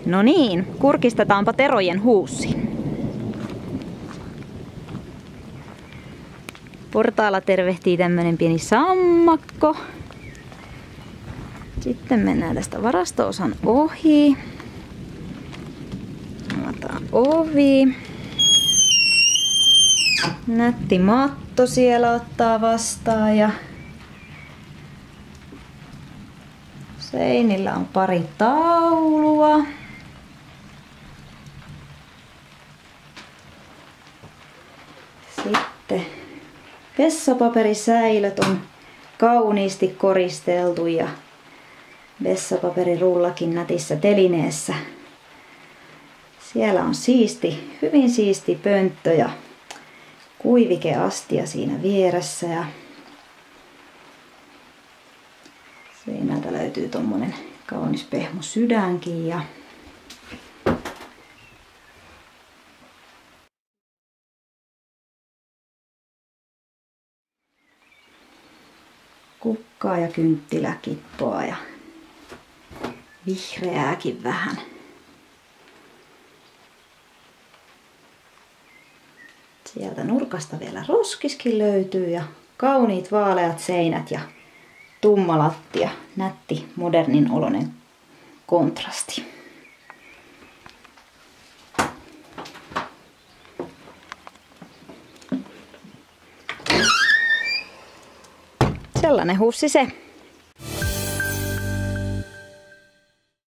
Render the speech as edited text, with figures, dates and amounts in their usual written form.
No niin, kurkistetaanpa Terojen huussi. Portaalla tervehtii tämmönen pieni sammakko. Sitten mennään tästä varasto-osan ohi. Avataan ovi. Nätti matto siellä ottaa vastaan ja seinillä on pari taulua. Sitten vessapaperisäilöt on kauniisti koristeltu ja vessapaperirullakin nätissä telineessä. Siellä on hyvin siisti pönttö ja kuivikeastia siinä vieressä ja seinältä löytyy tommonen kaunis pehmo sydänkin ja kukkaa ja kynttiläkippoa ja vihreääkin vähän. Sieltä nurkasta vielä roskiskin löytyy ja kauniit vaaleat seinät ja tumma lattia. Nätti, modernin oloinen kontrasti. Sellainen huussi se.